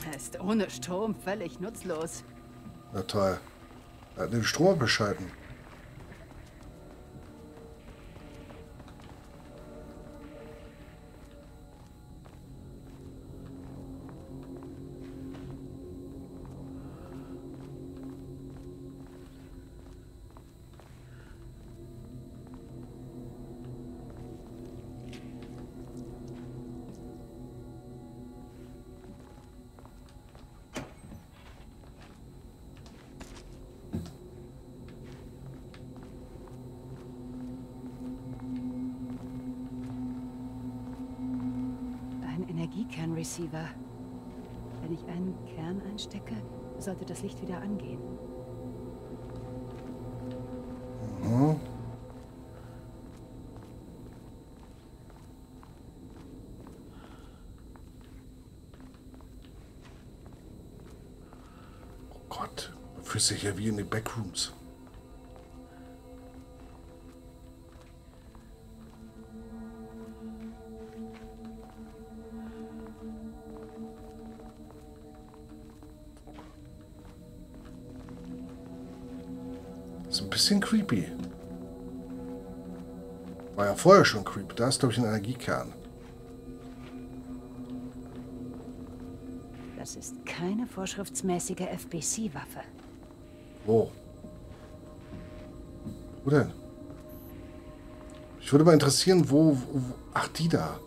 Er ist ohne Strom völlig nutzlos. Na toll. Er hat den Strom abgeschalten. Energiekern-Receiver. Wenn ich einen Kern einstecke, sollte das Licht wieder angehen. Mhm. Oh Gott, man fühlt sich ja wie in den Backrooms. Ist ein bisschen creepy. War ja vorher schon creepy. Da ist, glaube ich, ein Energiekern. Das ist keine vorschriftsmäßige FBC-Waffe. Wo? Wo denn? Ich würde mal interessieren, wo... Ach, die da.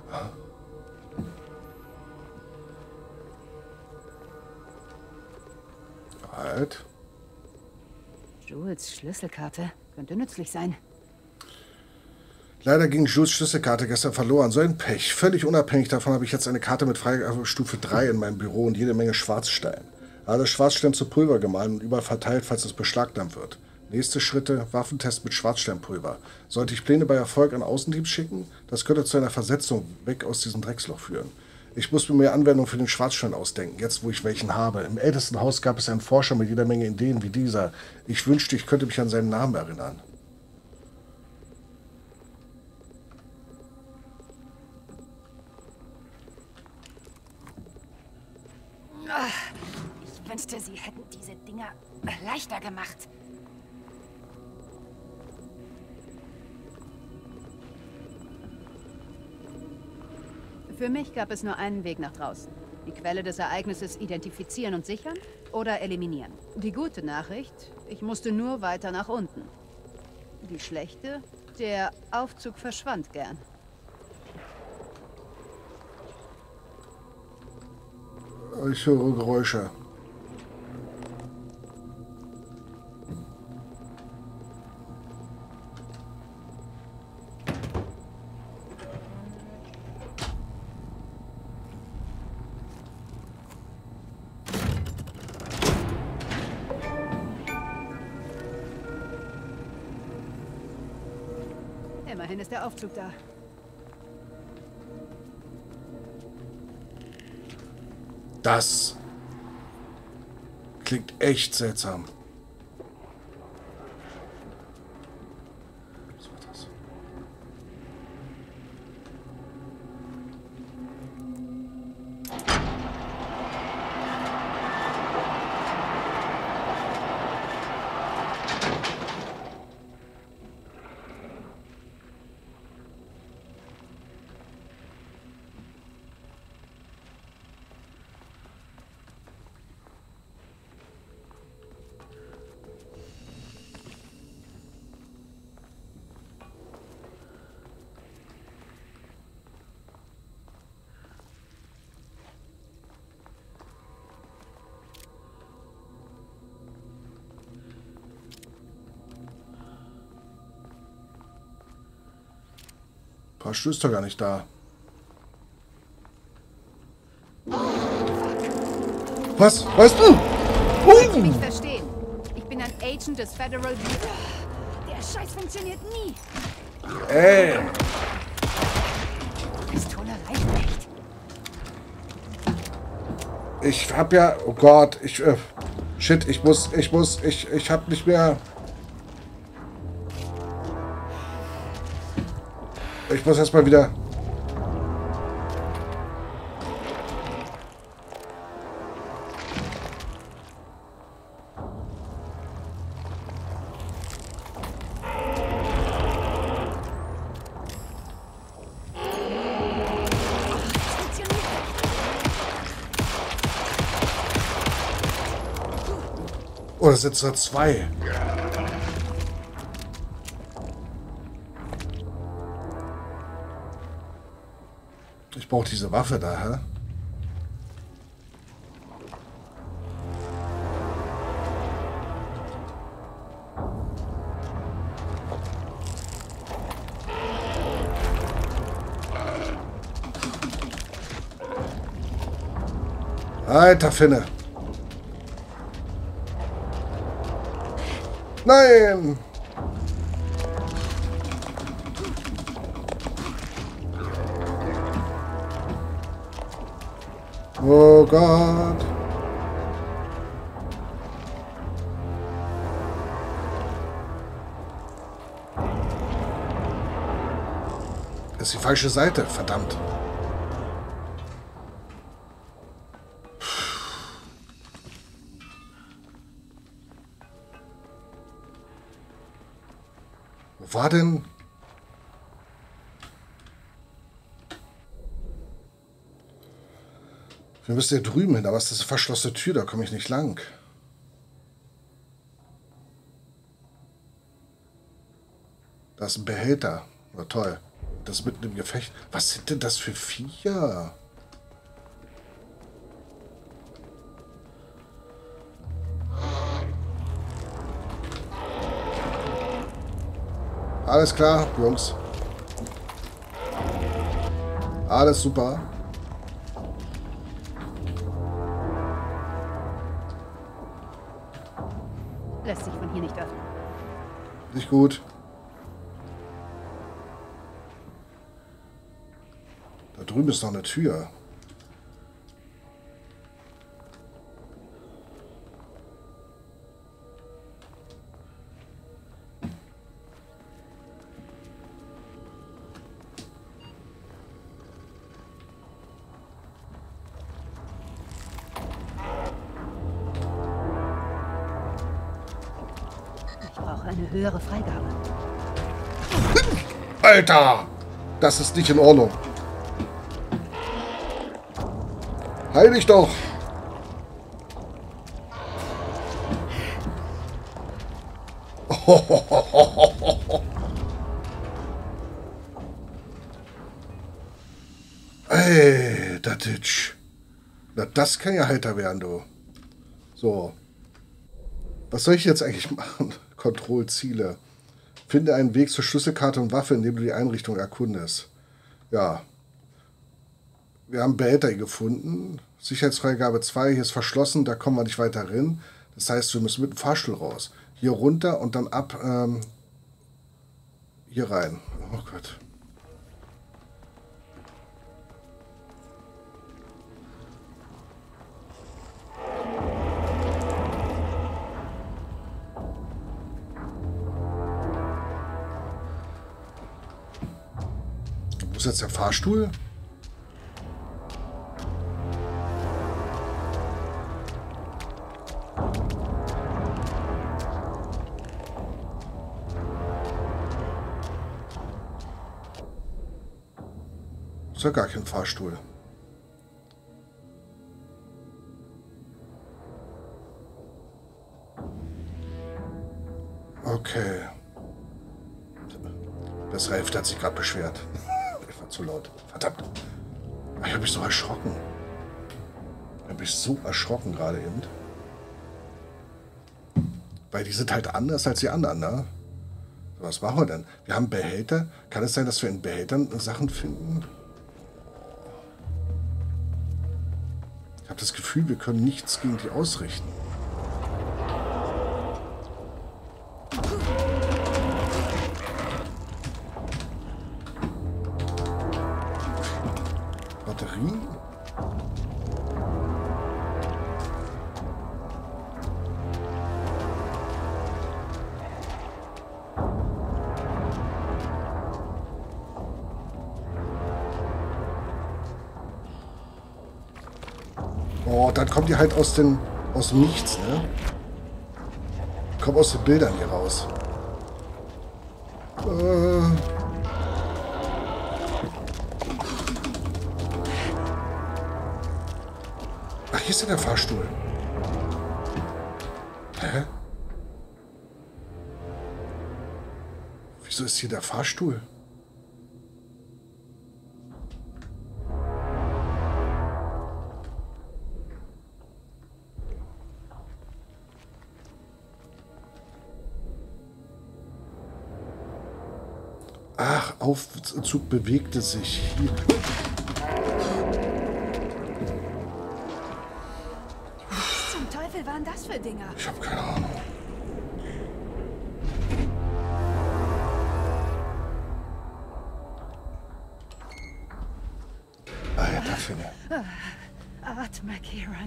Halt. Jules Schlüsselkarte könnte nützlich sein. Leider ging Jules Schlüsselkarte gestern verloren. So ein Pech. Völlig unabhängig davon habe ich jetzt eine Karte mit Freigabestufe 3 in meinem Büro und jede Menge Schwarzstein. Alles Schwarzstein zu Pulver gemahlen und überall verteilt, falls es beschlagnahmt wird. Nächste Schritte, Waffentest mit Schwarzsteinpulver. Sollte ich Pläne bei Erfolg an Außendienst schicken? Das könnte zu einer Versetzung weg aus diesem Drecksloch führen. Ich muss mir mehr Anwendung für den Schwarzstein ausdenken, jetzt wo ich welchen habe. Im ältesten Haus gab es einen Forscher mit jeder Menge Ideen wie dieser. Ich wünschte, ich könnte mich an seinen Namen erinnern. Ich wünschte, sie hätten diese Dinger leichter gemacht. Für mich gab es nur einen Weg nach draußen. Die Quelle des Ereignisses identifizieren und sichern oder eliminieren. Die gute Nachricht, ich musste nur weiter nach unten. Die schlechte, der Aufzug verschwand gern. Ich höre Geräusche. Immerhin ist der Aufzug da. Das klingt echt seltsam. Was war das? Pasch ist doch gar nicht da. Was? Weißt du? Ich nicht verstehen. Ich bin ein Agent des Federal Bureau. Der Scheiß funktioniert nie. Ey! Pistole reicht nicht. Ich hab ja... Oh Gott, shit, ich hab nicht mehr... Ich muss erstmal wieder... Oh, das sind so zwei. Ich brauche diese Waffe da, hä? Alter Finne. Nein! Oh Gott. Das ist die falsche Seite, verdammt. Wo war denn? Wir müssen hier drüben hin, aber es ist eine verschlossene Tür, da komme ich nicht lang. Da ist ein Behälter. Na toll. Das ist mitten im Gefecht. Was sind denn das für Viecher? Alles klar, Jungs. Alles super. Lässt sich von hier nicht öffnen. Nicht gut. Da drüben ist noch eine Tür. Ich brauche eine höhere Freigabe. Alter! Das ist nicht in Ordnung. Heil dich doch! Ey, der Ditch. Na, das kann ja heiter werden, du. So. Was soll ich jetzt eigentlich machen? Kontrollziele. Finde einen Weg zur Schlüsselkarte und Waffe, indem du die Einrichtung erkundest. Ja. Wir haben Behälter gefunden. Sicherheitsfreigabe 2, hier ist verschlossen, da kommen wir nicht weiter rein. Das heißt, wir müssen mit dem Fahrstuhl raus. Hier runter und dann ab hier rein. Oh Gott. Wo ist jetzt der Fahrstuhl? Ist ja gar kein Fahrstuhl. Okay. Das Hälfte hat sich gerade beschwert. Ich war zu laut. Verdammt. Ich habe mich so erschrocken. Ich habe mich so erschrocken gerade eben. Weil die sind halt anders als die anderen, ne? Was machen wir denn? Wir haben Behälter. Kann es sein, dass wir in Behältern Sachen finden? Ich habe das Gefühl, wir können nichts gegen die ausrichten. Batterie? Oh, dann kommt die halt aus dem Nichts, ne? Kommt aus den Bildern hier raus. Ach, hier ist ja der Fahrstuhl. Hä? Wieso ist hier der Fahrstuhl? Ach, Aufzug bewegte sich. Hier. Was zum Teufel waren das für Dinger? Ich habe keine Ahnung. Alter Finne. Atme, Kieran.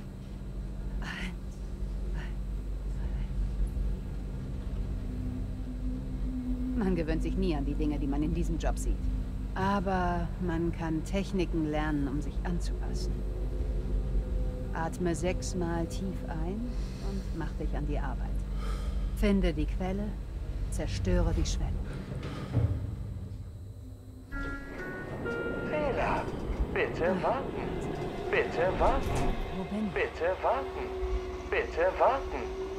Man gewöhnt sich nie an die Dinge, die man in diesem Job sieht. Aber man kann Techniken lernen, um sich anzupassen. Atme 6-mal tief ein und mach dich an die Arbeit. Finde die Quelle, zerstöre die Schwelle. Fehler. Bitte warten. Bitte warten. Wo bin ich? Bitte warten. Bitte warten.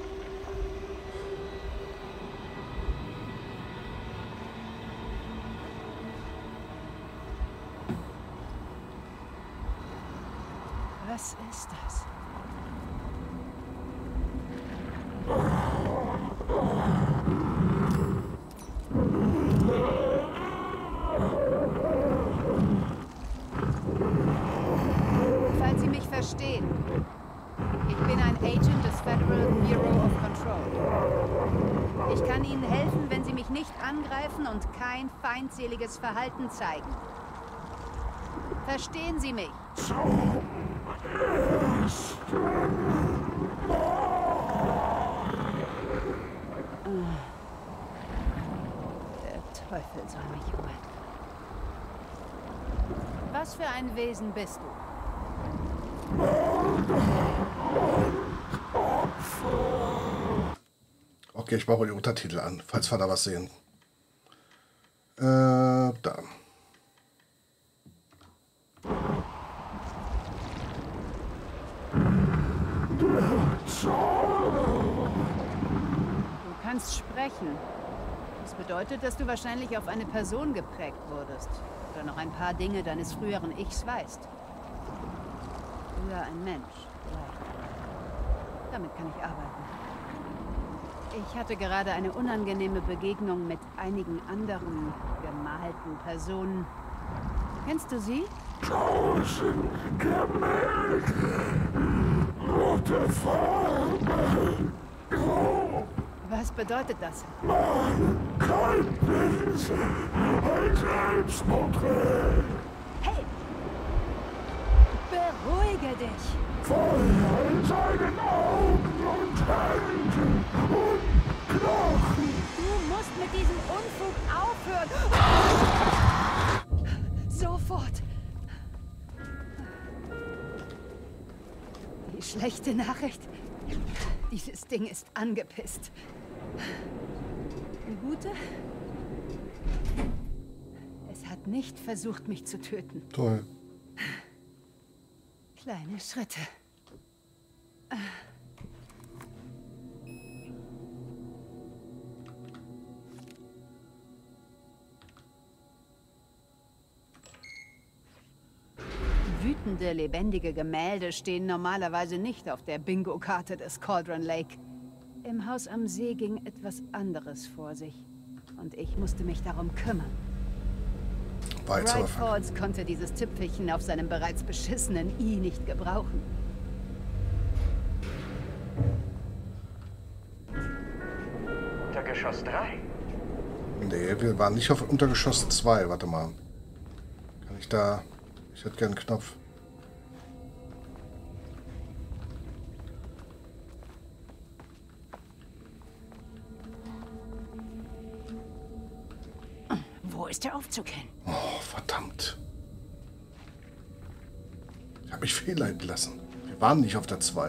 Was ist das? Falls Sie mich verstehen, ich bin ein Agent des Federal Bureau of Control. Ich kann Ihnen helfen, wenn Sie mich nicht angreifen und kein feindseliges Verhalten zeigen. Verstehen Sie mich? Der Teufel soll mich holen. Was für ein Wesen bist du? Okay, ich mache die Untertitel an, falls wir da was sehen. Da. Du kannst sprechen. Das bedeutet, dass du wahrscheinlich auf eine Person geprägt wurdest. Oder noch ein paar Dinge deines früheren Ichs weißt. Früher ein Mensch, vielleicht. Damit kann ich arbeiten. Ich hatte gerade eine unangenehme Begegnung mit einigen anderen gemalten Personen. Kennst du sie? 1000 Gemälde, rote Farbe, grau, Was bedeutet das? kein Pinsel, ein Selbstporträt, Hey! Beruhige dich! Feuer in seinen Augen und Händen und Knochen. Du musst mit diesem Unfug aufhören! Sofort! Die schlechte Nachricht. Dieses Ding ist angepisst. Die gute? Es hat nicht versucht, mich zu töten. Toll. Kleine Schritte. Wütende, lebendige Gemälde stehen normalerweise nicht auf der Bingo-Karte des Cauldron Lake. Im Haus am See ging etwas anderes vor sich. Und ich musste mich darum kümmern. Weiter. Bright Falls konnte dieses Tüpfelchen auf seinem bereits beschissenen I nicht gebrauchen. Untergeschoss 3. Nee, wir waren nicht auf Untergeschoss 2. Warte mal. Kann ich da... Ich hätte gerne einen Knopf. Wo ist der Aufzug hin? Oh, verdammt. Ich habe mich fehlleiten lassen. Wir waren nicht auf der 2.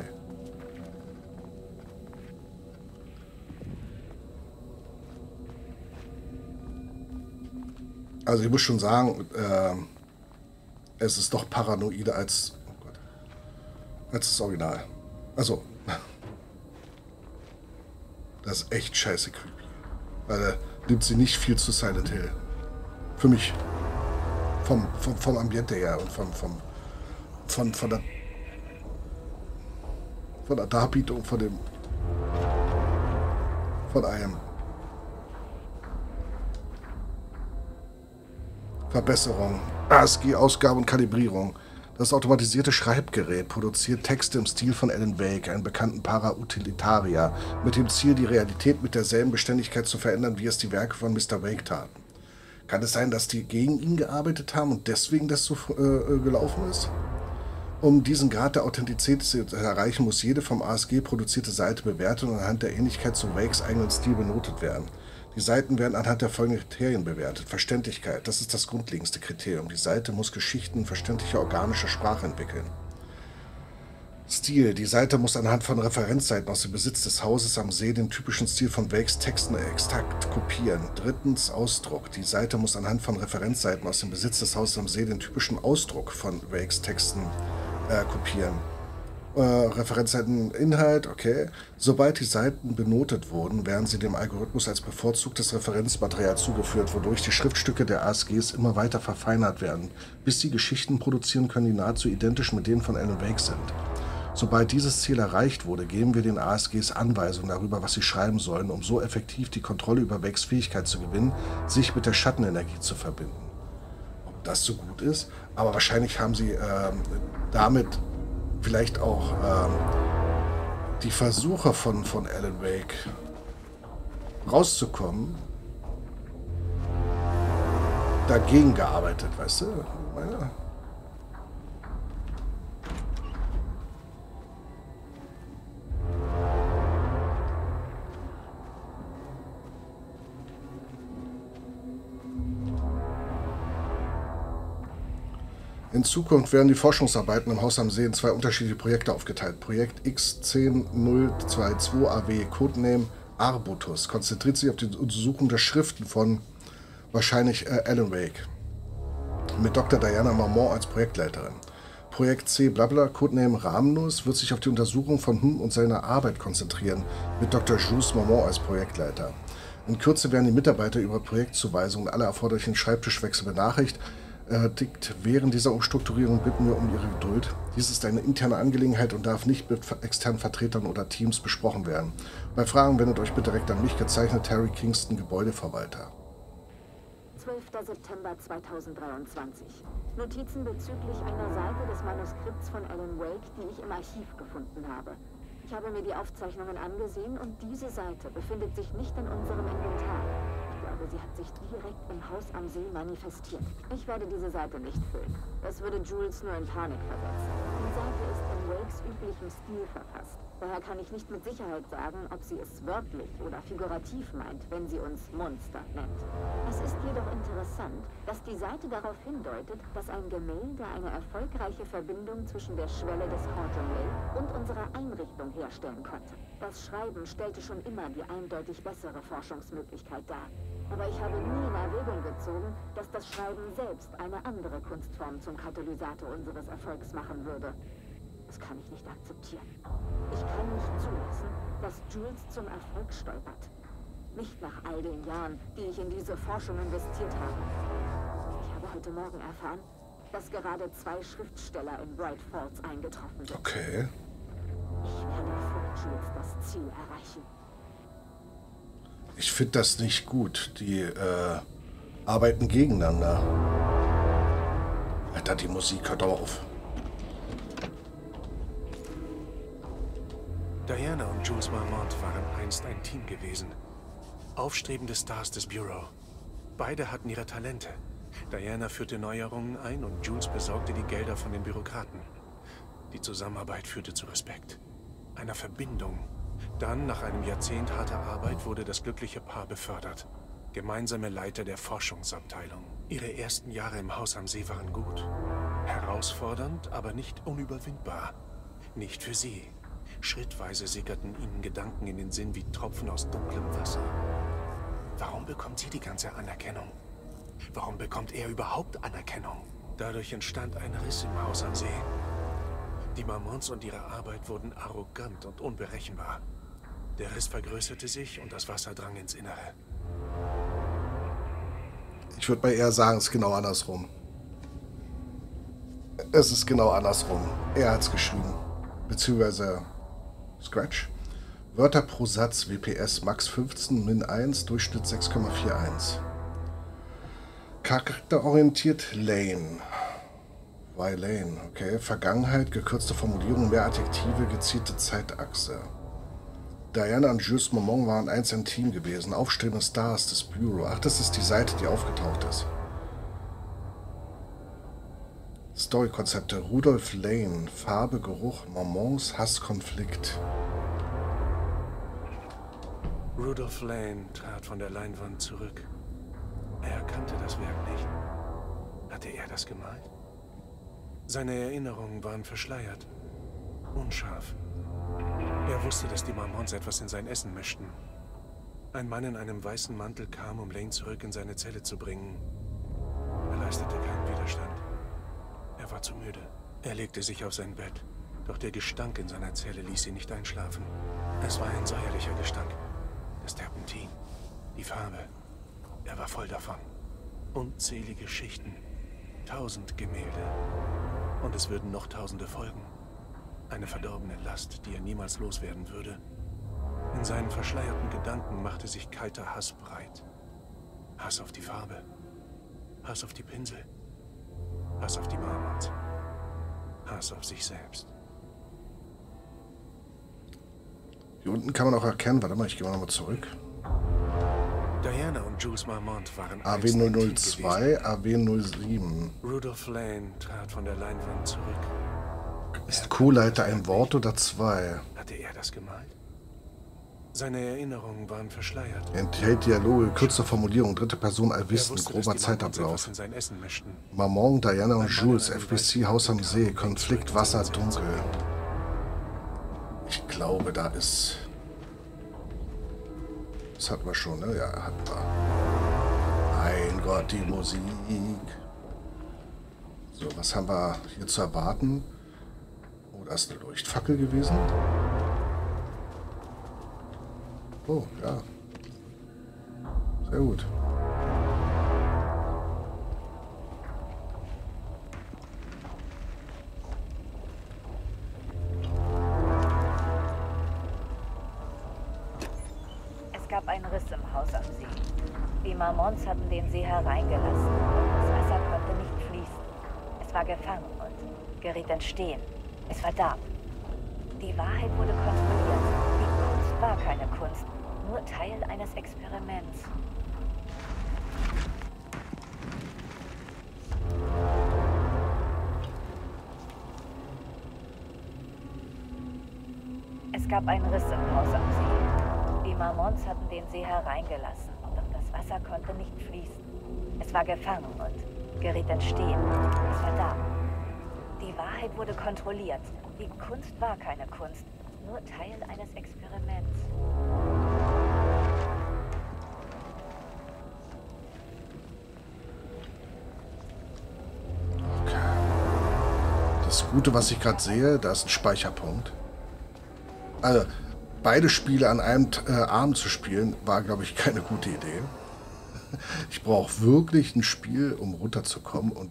Also ich muss schon sagen, es ist doch paranoider als, oh Gott, als das Original. Also, das ist echt scheiße creepy. Weil nimmt sie nicht viel zu Silent Hill. Für mich. Vom Ambiente her und von der Darbietung, von allem. Verbesserung. ASCII-Ausgabe und Kalibrierung. Das automatisierte Schreibgerät produziert Texte im Stil von Alan Wake, einem bekannten Para-Utilitarier, mit dem Ziel, die Realität mit derselben Beständigkeit zu verändern, wie es die Werke von Mr. Wake taten. Kann es sein, dass die gegen ihn gearbeitet haben und deswegen das so gelaufen ist? Um diesen Grad der Authentizität zu erreichen, muss jede vom ASG produzierte Seite bewertet und anhand der Ähnlichkeit zu Wakes eigenen Stil benotet werden. Die Seiten werden anhand der folgenden Kriterien bewertet. Verständlichkeit, das ist das grundlegendste Kriterium. Die Seite muss Geschichten in verständlicher organischer Sprache entwickeln. Stil, die Seite muss anhand von Referenzseiten aus dem Besitz des Hauses am See den typischen Stil von Wakes Texten exakt kopieren. Drittens, Ausdruck. Die Seite muss anhand von Referenzseiten aus dem Besitz des Hauses am See den typischen Ausdruck von Wakes Texten kopieren. Referenzseiten Inhalt, okay. Sobald die Seiten benotet wurden, werden sie dem Algorithmus als bevorzugtes Referenzmaterial zugeführt, wodurch die Schriftstücke der ASGs immer weiter verfeinert werden, bis sie Geschichten produzieren können, die nahezu identisch mit denen von Alan Wake sind. Sobald dieses Ziel erreicht wurde, geben wir den ASGs Anweisungen darüber, was sie schreiben sollen, um so effektiv die Kontrolle über Wakes Fähigkeit zu gewinnen, sich mit der Schattenenergie zu verbinden. Ob das so gut ist, aber wahrscheinlich haben sie damit vielleicht auch die Versuche von Alan Wake rauszukommen, dagegen gearbeitet, weißt du? Meine? In Zukunft werden die Forschungsarbeiten im Haus am See in zwei unterschiedliche Projekte aufgeteilt. Projekt X10022AW, Codename Arbutus, konzentriert sich auf die Untersuchung der Schriften von wahrscheinlich Alan Wake, mit Dr. Diana Marmont als Projektleiterin. Projekt C Blabla, Codename Rhamnus, wird sich auf die Untersuchung von und seiner Arbeit konzentrieren, mit Dr. Jules Marmont als Projektleiter. In Kürze werden die Mitarbeiter über Projektzuweisungen und alle erforderlichen Schreibtischwechsel benachrichtigt. Während dieser Umstrukturierung bitten wir um Ihre Geduld. Dies ist eine interne Angelegenheit und darf nicht mit externen Vertretern oder Teams besprochen werden. Bei Fragen wendet euch bitte direkt an mich, gezeichnet Terry Kingston, Gebäudeverwalter. 12. September 2023. Notizen bezüglich einer Seite des Manuskripts von Alan Wake, die ich im Archiv gefunden habe. Ich habe mir die Aufzeichnungen angesehen und diese Seite befindet sich nicht in unserem Inventar. Ich glaube, sie hat sich direkt im Haus am See manifestiert. Ich werde diese Seite nicht füllen. Das würde Jules nur in Panik versetzen. Die Seite ist in Wakes üblichem Stil verfasst. Daher kann ich nicht mit Sicherheit sagen, ob sie es wörtlich oder figurativ meint, wenn sie uns Monster nennt. Es ist jedoch interessant, dass die Seite darauf hindeutet, dass ein Gemälde eine erfolgreiche Verbindung zwischen der Schwelle des Haunted Mill und unserer Einrichtung herstellen konnte. Das Schreiben stellte schon immer die eindeutig bessere Forschungsmöglichkeit dar. Aber ich habe nie in Erwägung gezogen, dass das Schreiben selbst eine andere Kunstform zum Katalysator unseres Erfolgs machen würde. Das kann ich nicht akzeptieren. Ich kann nicht zulassen, dass Jules zum Erfolg stolpert. Nicht nach all den Jahren, die ich in diese Forschung investiert habe. Ich habe heute Morgen erfahren, dass gerade 2 Schriftsteller in Bright Falls eingetroffen sind. Okay. Ich werde vor Jules das Ziel erreichen. Ich finde das nicht gut. Die arbeiten gegeneinander. Alter, die Musik hört auf. Diana und Jules Marmont waren einst ein Team gewesen. Aufstrebende Stars des Bureau. Beide hatten ihre Talente. Diana führte Neuerungen ein und Jules besorgte die Gelder von den Bürokraten. Die Zusammenarbeit führte zu Respekt, einer Verbindung. Dann, nach einem Jahrzehnt harter Arbeit, wurde das glückliche Paar befördert. Gemeinsame Leiter der Forschungsabteilung. Ihre ersten Jahre im Haus am See waren gut. Herausfordernd, aber nicht unüberwindbar. Nicht für sie. Schrittweise sickerten ihnen Gedanken in den Sinn wie Tropfen aus dunklem Wasser. Warum bekommt sie die ganze Anerkennung? Warum bekommt er überhaupt Anerkennung? Dadurch entstand ein Riss im Haus am See. Die Marmonts und ihre Arbeit wurden arrogant und unberechenbar. Der Riss vergrößerte sich und das Wasser drang ins Innere. Ich würde mal eher sagen, es ist genau andersrum. Es ist genau andersrum. Er hat es geschrieben. Beziehungsweise Scratch. Wörter pro Satz, WPS Max 15, Min 1, Durchschnitt 6,41. Charakterorientiert Lane. Why Lane? Okay. Vergangenheit, gekürzte Formulierung, mehr Adjektive, gezielte Zeitachse. Diana und Jules Momon waren einst ein Team gewesen. Aufstrebende Stars des Bureau. Ach, das ist die Seite, die aufgetaucht ist. Storykonzepte. Rudolph Lane. Farbe, Geruch, Momons, Hass, Konflikt. Rudolph Lane trat von der Leinwand zurück. Er erkannte das Werk nicht. Hatte er das gemalt? Seine Erinnerungen waren verschleiert, unscharf. Er wusste, dass die Marmons etwas in sein Essen mischten. Ein Mann in einem weißen Mantel kam, um Lane zurück in seine Zelle zu bringen. Er leistete keinen Widerstand. Er war zu müde. Er legte sich auf sein Bett. Doch der Gestank in seiner Zelle ließ ihn nicht einschlafen. Es war ein säuerlicher Gestank. Das Terpentin, die Farbe. Er war voll davon. Unzählige Schichten. 1000 Gemälde. Und es würden noch Tausende folgen. Eine verdorbene Last, die er niemals loswerden würde. In seinen verschleierten Gedanken machte sich kalter Hass breit. Hass auf die Farbe. Hass auf die Pinsel. Hass auf die Marmons. Hass auf sich selbst. Hier unten kann man auch erkennen, warte mal, ich gehe mal nochmal zurück. Diana und Jules Marmont waren AW002, AW07. Rudolph Lane trat von der Leinwand zurück. Ist Co-Leiter ein Wort oder zwei? Hatte er das gemalt? Seine Erinnerungen waren verschleiert. Enthält Dialoge, kurze Formulierung, dritte Person, Allwissen, grober Zeitablauf. Maman, Diana und Jules, FBC, Haus am See, Konflikt, Wasser, Dunkel. Ich glaube, da ist... Das hatten wir schon, ne? Ja, hatten wir. Mein Gott, die Musik. So, was haben wir hier zu erwarten? Oh, da ist eine Leuchtfackel gewesen. Oh, ja. Sehr gut. Es gab einen Riss im Haus am See. Die Marmons hatten den See hereingelassen. Das Wasser konnte nicht fließen. Es war gefangen und geriet in Stehen. Es verdarb. Die Wahrheit wurde kontrolliert. Die Kunst war keine Kunst, nur Teil eines Experiments. Es gab einen Riss im Haus am See. Die Marmons hatten den See hereingelassen, doch das Wasser konnte nicht fließen. Es war gefangen und geriet in Stehen. Es verdarb. Die Wahrheit wurde kontrolliert. Die Kunst war keine Kunst, nur Teil eines Experiments. Okay. Das Gute, was ich gerade sehe, da ist ein Speicherpunkt. Also, beide Spiele an einem Abend zu spielen, war, glaube ich, keine gute Idee. Ich brauche wirklich ein Spiel, um runterzukommen und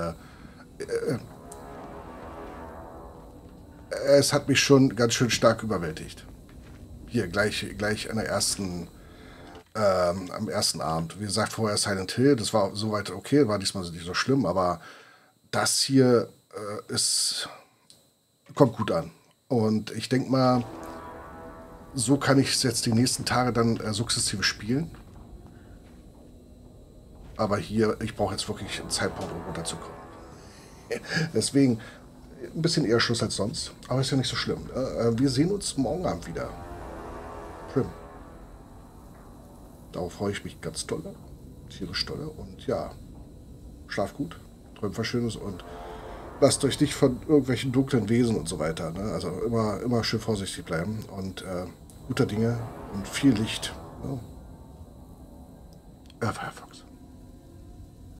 es hat mich schon ganz schön stark überwältigt. Hier, gleich an der am ersten Abend. Wie gesagt, vorher Silent Hill, das war soweit okay, war diesmal nicht so schlimm, aber das hier kommt gut an. Und ich denke mal, so kann ich es jetzt die nächsten Tage dann sukzessive spielen. Aber hier, ich brauche jetzt wirklich einen Zeitpunkt, um runterzukommen. Deswegen ein bisschen eher Schluss als sonst, aber ist ja nicht so schlimm. Wir sehen uns morgen Abend wieder. Schlimm. Darauf freue ich mich ganz doll. Tierisch doll. Und ja, schlaf gut, träumt was Schönes und lasst euch nicht von irgendwelchen dunklen Wesen und so weiter. Ne? Also immer schön vorsichtig bleiben und guter Dinge und viel Licht. Ja. Firefox.